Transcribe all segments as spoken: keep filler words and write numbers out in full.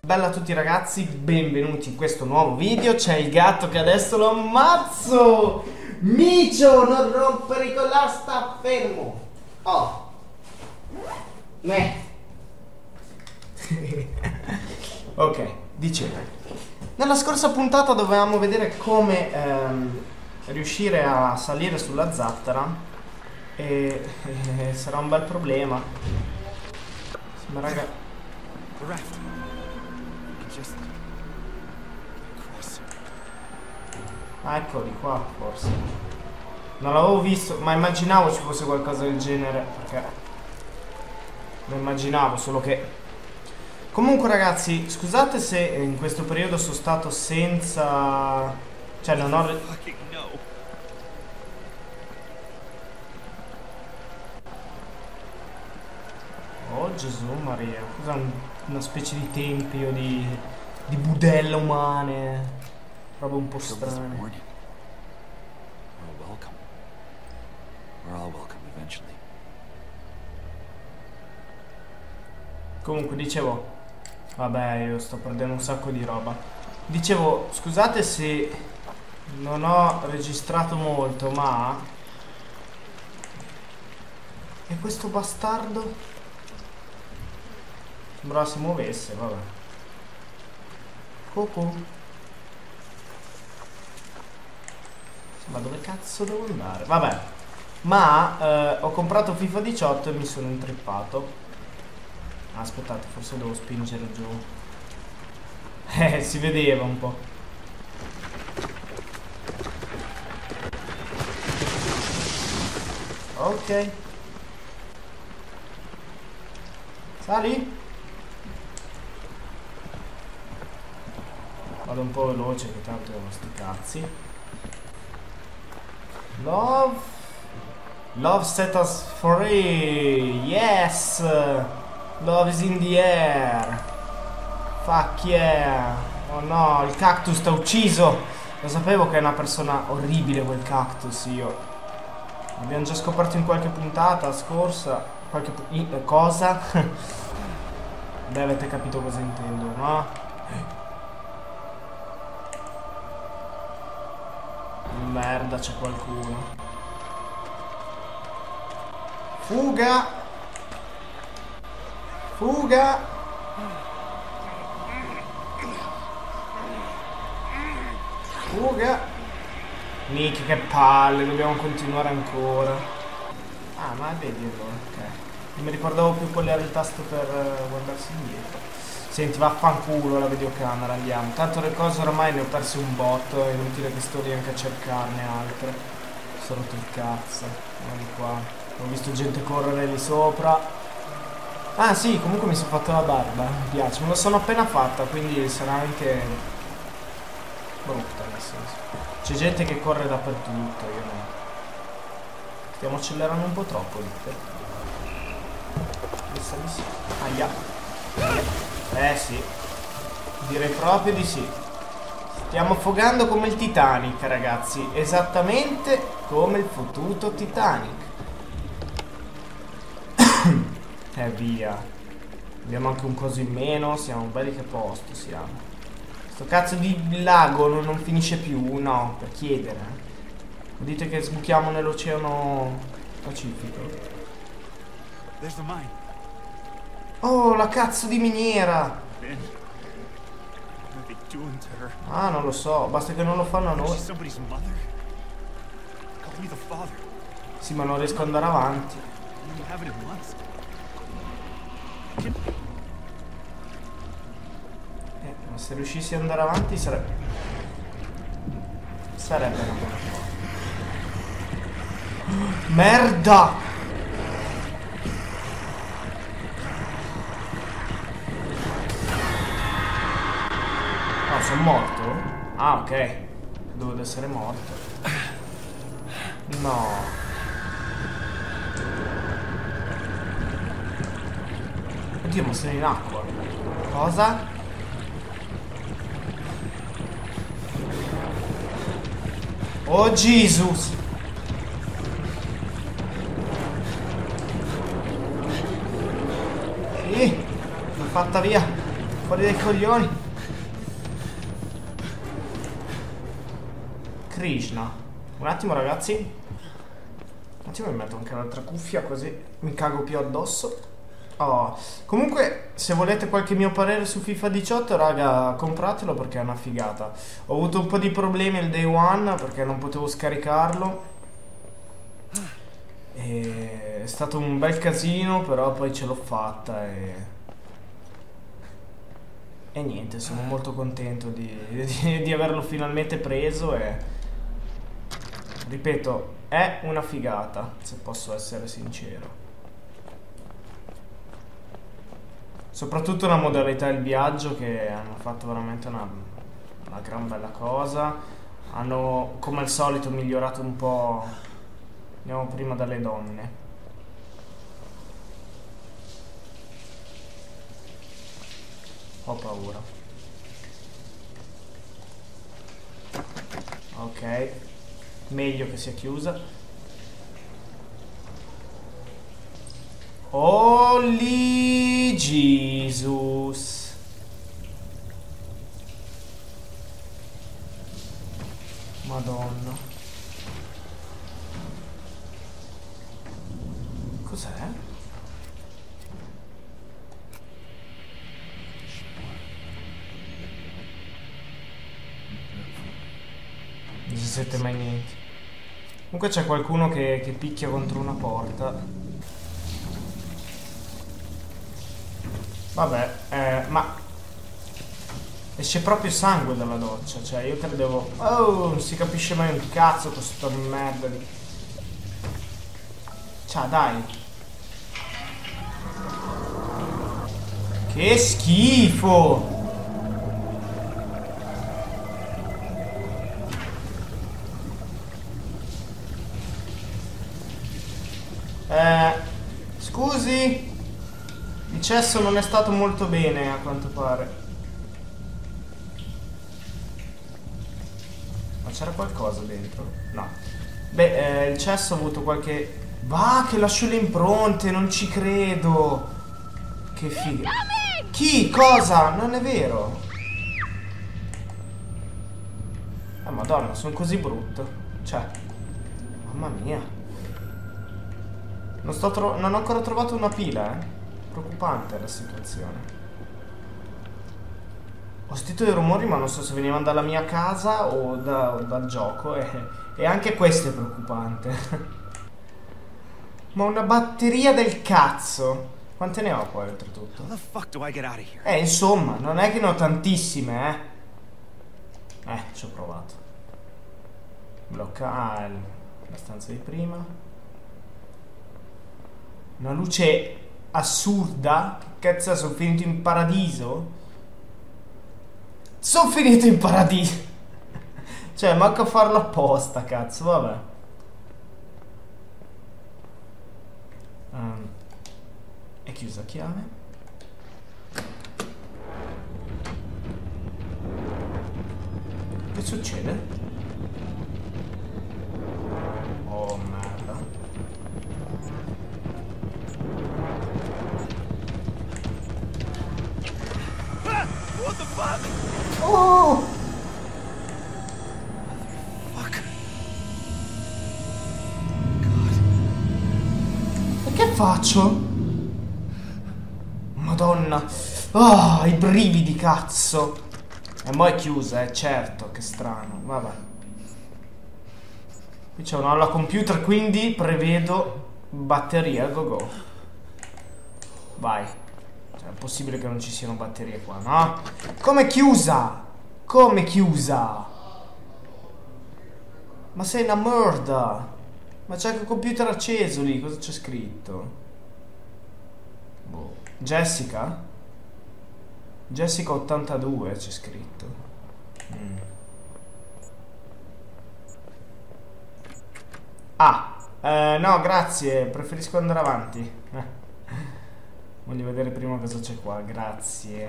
Bella a tutti ragazzi, benvenuti in questo nuovo video. C'è il gatto che adesso lo ammazzo. Micio, non rompere con la sta fermo. Oh me. Ok, dicevo, nella scorsa puntata dovevamo vedere come ehm, riuscire a salire sulla zattera e, e sarà un bel problema. Ma raga, ah, eccoli qua, forse. Non l'avevo visto, ma immaginavo ci fosse qualcosa del genere, perché lo immaginavo, solo che... Comunque ragazzi, scusate se in questo periodo sono stato senza... Cioè non ho... Oh Gesù Maria, cos'è un, una specie di tempio di, di budella umane? Roba un po' strane. Comunque dicevo, vabbè, io sto perdendo un sacco di roba. Dicevo, scusate se non ho registrato molto, ma e questo bastardo sembrava si muovesse, vabbè. Cucù. Ma dove cazzo devo andare? Vabbè. Ma eh, ho comprato FIFA diciotto e mi sono intrippato. Aspettate, forse devo spingere giù. Eh, si vedeva un po'. Ok. Sali? Vado un po' veloce che tanto ho sti cazzi. Love. Love set us free. Yes. Love is in the air. Fuck yeah. Oh no, il cactus t'ha ucciso. Lo sapevo che è una persona orribile quel cactus, io. Abbiamo già scoperto in qualche puntata scorsa. Qualche pu in, cosa? Beh, avete capito cosa intendo, no? Merda, c'è qualcuno. Fuga! Fuga! Fuga! Nick, che palle, dobbiamo continuare ancora. Ah, ma vedi allora, ok. Non mi ricordavo più qual era il tasto per uh, guardarsi indietro. Senti, vaffanculo la videocamera, andiamo. Tanto le cose oramai ne ho perse un botto, è inutile che sto lì anche a cercarne altre. Sono rotto il cazzo. Guardi qua. Ho visto gente correre lì sopra. Ah sì, comunque mi sono fatto la barba, mi piace, me la sono appena fatta, quindi sarà anche brutta nel senso. C'è gente che corre dappertutto, io no. Stiamo accelerando un po' troppo, dite. Aia. Eh sì, direi proprio di sì. Stiamo affogando come il Titanic, ragazzi, esattamente come il fottuto Titanic. E via. Abbiamo anche un coso in meno. Siamo belli che posto siamo. Sto cazzo di lago non, non finisce più. No, per chiedere. Dite che sbuchiamo nell'oceano Pacifico. Oh, la cazzo di miniera. Ah, non lo so. Basta che non lo fanno a noi. Sì, ma non riesco ad andare avanti. Eh, ma se riuscissi ad andare avanti sarebbe sarebbe una buona cosa. Merda! No, sono morto? Ah, ok. Dovevo essere morto. No. Oddio, ma sono in acqua. Cosa? Oh Jesus! Sì, l'ho fatta via. Fuori dai coglioni. Krishna. Un attimo ragazzi. Un attimo mi metto anche l'altra cuffia così mi cago più addosso. Oh. Comunque se volete qualche mio parere su FIFA diciotto raga, compratelo perché è una figata. Ho avuto un po' di problemi il day one perché non potevo scaricarlo. E è stato un bel casino, però poi ce l'ho fatta e... E niente, sono molto contento di, di, di averlo finalmente preso e... Ripeto, è una figata, se posso essere sincero. Soprattutto la modalità del viaggio che hanno fatto veramente una, una gran bella cosa. Hanno, come al solito, migliorato un po'... Andiamo prima dalle donne. Ho paura. Ok. Meglio che sia chiusa. Holy Jesus. Madonna. Cos'è? Non si sente mai niente. Comunque c'è qualcuno che, che picchia contro una porta. Vabbè, eh, ma... Esce proprio sangue dalla doccia. Cioè io credevo... Oh, non si capisce mai un cazzo con sta merda di... Ciao, dai. Che schifo! Eh, scusi, il cesso non è stato molto bene a quanto pare. Ma c'era qualcosa dentro? No. Beh, eh, il cesso ha avuto qualche... Va, che lascio le impronte, non ci credo. Che figa. Chi? Cosa? Non è vero. Ah, madonna, sono così brutto. Cioè, mamma mia. Non, sto tro non ho ancora trovato una pila, eh. Preoccupante la situazione. Ho sentito dei rumori, ma non so se venivano dalla mia casa o, da, o dal gioco. E, e anche questo è preoccupante. Ma una batteria del cazzo. Quante ne ho poi, oltretutto? Eh, insomma, non è che ne ho tantissime, eh. Eh, ci ho provato. Blocca... Ah, la stanza di prima. Una luce assurda. Che cazzo, sono finito in paradiso? Sono finito in paradiso. Cioè, manco a farlo apposta, cazzo, vabbè. Um, è chiusa a chiave. Che succede? Oh, merda. What the fuck? Oh! Fuck. E che faccio? Madonna. Ah, i brividi, cazzo. E mo' è chiusa, eh, certo, che strano. Vabbè. Qui c'è un'aula computer, quindi prevedo batteria, go go. Vai. Cioè, è possibile che non ci siano batterie qua, no? Come chiusa? Come chiusa? Ma sei una merda. Ma c'è anche il computer acceso lì, cosa c'è scritto? Boh. Jessica? Jessica ottantadue c'è scritto. Mm. Ah, eh, no, grazie, preferisco andare avanti. Voglio vedere prima cosa c'è qua, grazie.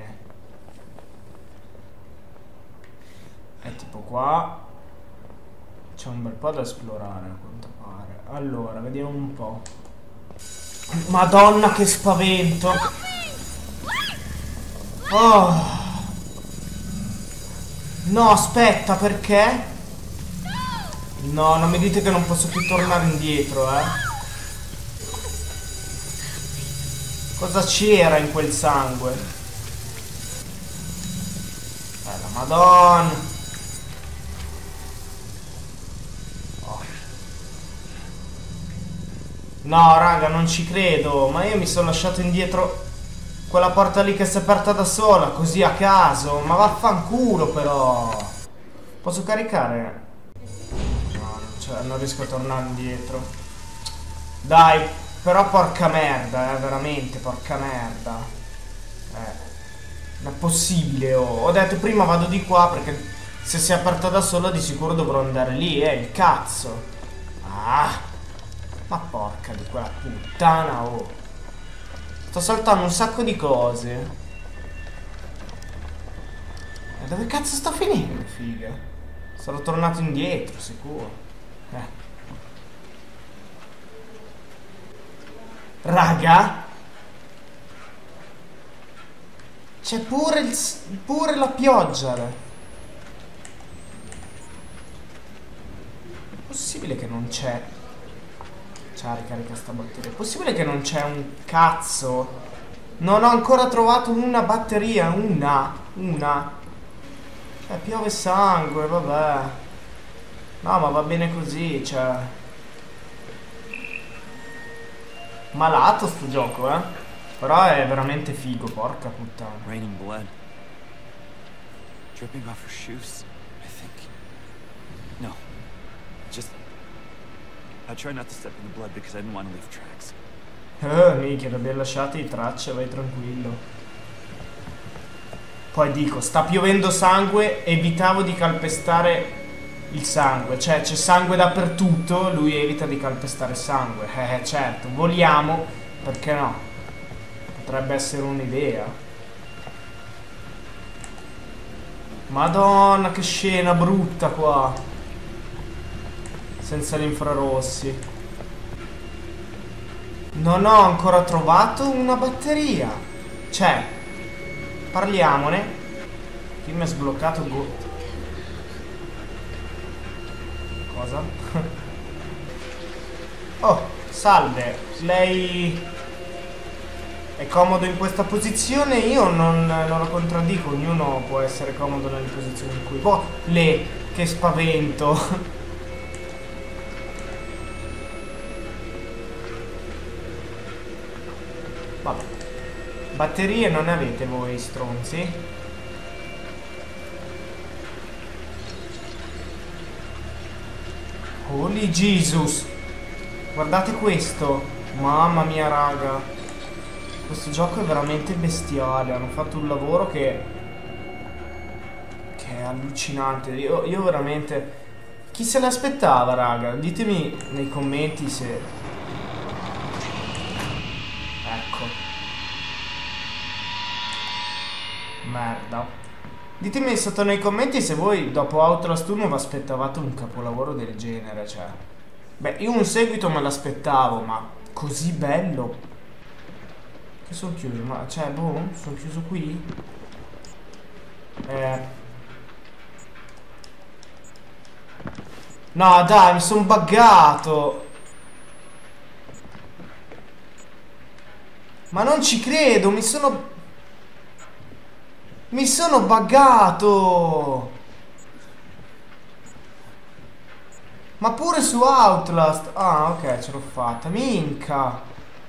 È tipo qua. C'è un bel po' da esplorare, a quanto pare. Allora, vediamo un po'. Madonna, che spavento! Oh. No, aspetta, perché? No, non mi dite che non posso più tornare indietro, eh. Cosa c'era in quel sangue? Eh, la Madonna. Oh. No, raga, non ci credo. Ma io mi sono lasciato indietro quella porta lì che si è aperta da sola, così a caso. Ma vaffanculo, però. Posso caricare? No, cioè, non riesco a tornare indietro. Dai, però porca merda, eh, veramente, porca merda. Eh, non è possibile, oh. Ho detto prima vado di qua perché se si è aperta da sola di sicuro dovrò andare lì, eh, il cazzo. Ah, ma porca di quella puttana, oh. Sto saltando un sacco di cose. E dove cazzo sto finendo, figa? Sarò tornato indietro, sicuro. Eh. Raga, c'è pure, il, pure la pioggia. È possibile che non c'è. C'ha ricarica sta batteria. È possibile che non c'è un cazzo. Non ho ancora trovato una batteria. Una. Una. Eh, piove sangue, vabbè. No, ma va bene così, cioè. Malato sto gioco, eh. Però è veramente figo, porca puttana. Raining blood. Dripping off her shoes, I think. No. Just... I try not to step in the blood because I didn't want to leave tracks. Eh, minchia, l'abbiamo lasciati in tracce, vai tranquillo. Poi dico, sta piovendo sangue, evitavo di calpestare il sangue. Cioè, c'è sangue dappertutto, lui evita di calpestare sangue. Eh, certo, voliamo, perché no? Potrebbe essere un'idea. Madonna, che scena brutta qua. Senza gli infrarossi. Non ho ancora trovato una batteria. Cioè, parliamone. Chi mi ha sbloccato go... Cosa? Oh, salve. Lei è comodo in questa posizione? Io non, non lo contraddico. Ognuno può essere comodo nelle posizioni in cui... Oh, le, che spavento. Vabbè. Batterie non ne avete voi, stronzi? Holy Jesus! Guardate questo! Mamma mia, raga! Questo gioco è veramente bestiale. Hanno fatto un lavoro che... che è allucinante. Io, io veramente... Chi se l'aspettava, raga? Ditemi nei commenti se... Merda. Ditemi sotto nei commenti se voi dopo Outlast uno vi aspettavate un capolavoro del genere, cioè. Beh, io un seguito me l'aspettavo, ma così bello. Che sono chiuso? Ma cioè, boh, sono chiuso qui? Eh. No, dai, mi sono buggato. Ma non ci credo, mi sono... Mi sono buggato! Ma pure su Outlast! Ah, ok, ce l'ho fatta. Minca!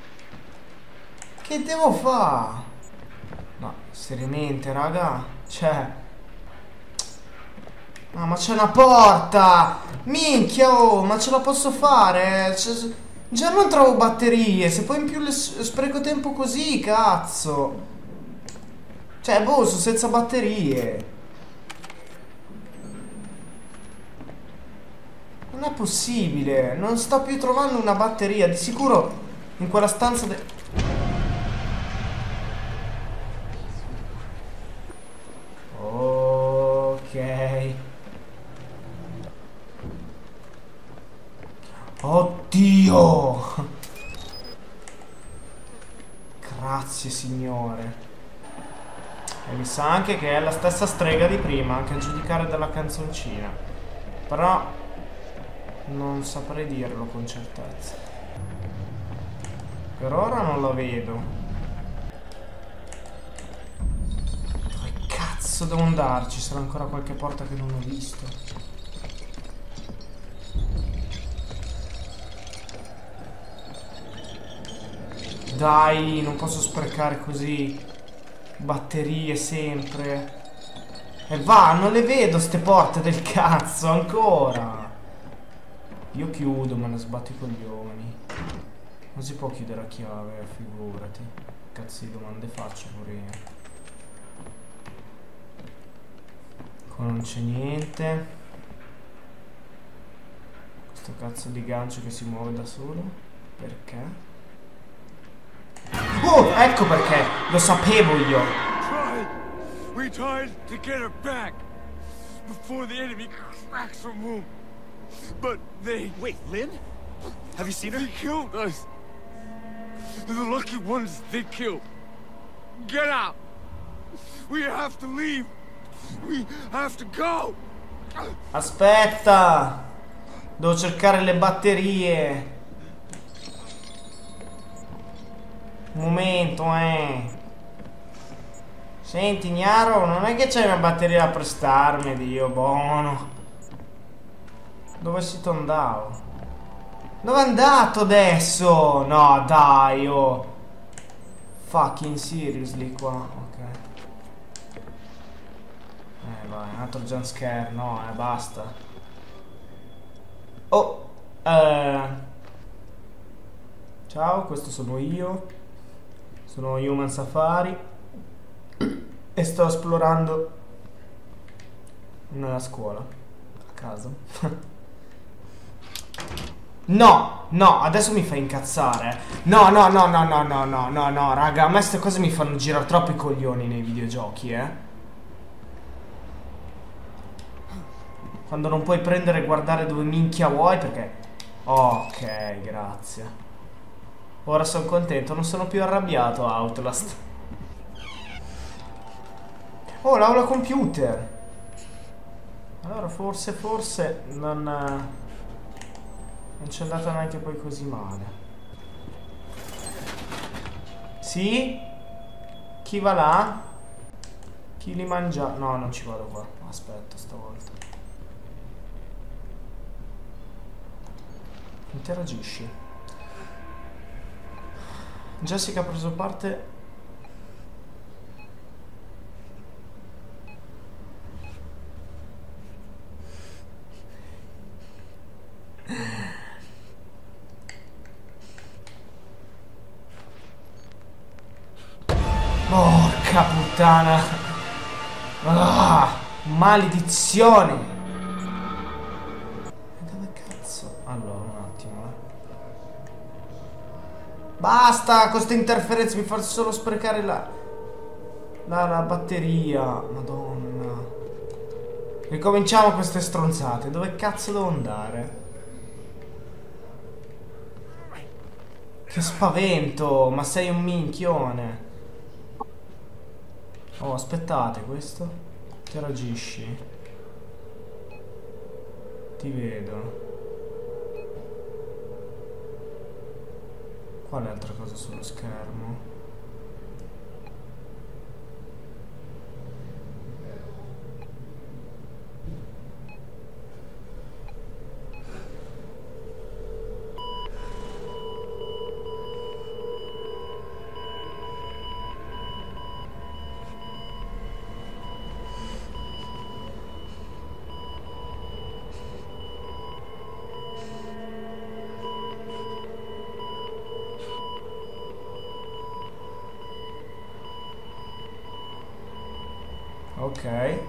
Che devo fare? No, seriamente, raga? Cioè... Ah, ma c'è una porta! Minchia, oh, ma ce la posso fare? Cioè, già non trovo batterie, se poi in più le spreco tempo così, cazzo! Cioè, boh, sono senza batterie. Non è possibile. Non sto più trovando una batteria. Di sicuro in quella stanza de... Ok. Oddio. Grazie, signore. E mi sa anche che è la stessa strega di prima, anche a giudicare dalla canzoncina. Però non saprei dirlo con certezza. Per ora non lo vedo. Dove cazzo devo andarci? Sarà ancora qualche porta che non ho visto. Dai, non posso sprecare così batterie sempre. E va, non le vedo ste porte del cazzo ancora. Io chiudo, me ne sbatto i coglioni. Non si può chiudere a chiave, figurati. Cazzo di domande faccio pure io. Qua non c'è niente. Questo cazzo di gancio che si muove da solo. Perché? Oh, ecco perché! Lo sapevo io! Tried. We tried to get her back before the enemy cracks her womb. But they... Wait, Lynn? Have you seen her? They killed us. The lucky ones they killed. Get out. We have to leave. We have to go. Aspetta! Devo cercare le batterie. Un momento, eh. Senti, Gnaro, non è che c'hai una batteria da prestarmi, Dio buono. Dove si andavo? Dove è andato adesso? No, dai, oh. Fucking seriously qua, ok. Eh, vai, un altro jump scare, no, eh, basta. Oh, eh. Ciao, questo sono io. Sono Human Safari. E sto esplorando una scuola. A caso. No, no, adesso mi fai incazzare. No, no, no, no, no, no, no, no, no, raga, a me queste cose mi fanno girare troppo i coglioni nei videogiochi, eh. Quando non puoi prendere e guardare dove minchia vuoi, perché... Ok, grazie. Ora sono contento, non sono più arrabbiato a Outlast. Oh, l'aula computer. Allora forse, forse non... Non c'è andata neanche poi così male. Sì? Chi va là? Chi li mangia? No, non ci vado qua. Aspetta stavolta. Interagisci. Jessica ha preso parte... Porca puttana. Ah, maledizione. Dove cazzo? Allora, un attimo, eh. Basta con queste interferenze, mi fa solo sprecare la... La, la batteria. Madonna. Ricominciamo queste stronzate. Dove cazzo devo andare? Che spavento. Ma sei un minchione. Oh, aspettate, questo. Interagisci. Ti vedo. Quale altra cosa sullo schermo? Ok.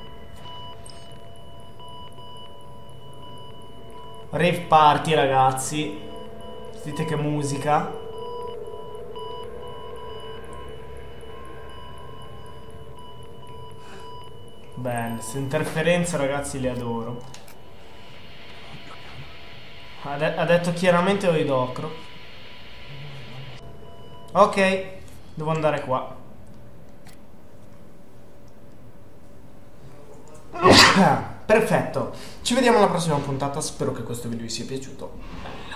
Rave party, ragazzi. Sentite che musica. Belle, queste interferenze, ragazzi, le adoro. Ha, de ha detto chiaramente Oidocro. Ok, devo andare qua. Perfetto, ci vediamo alla prossima puntata, spero che questo video vi sia piaciuto.